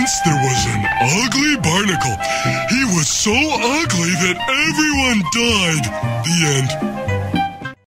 Once there was an ugly barnacle. He was so ugly that everyone died. The end.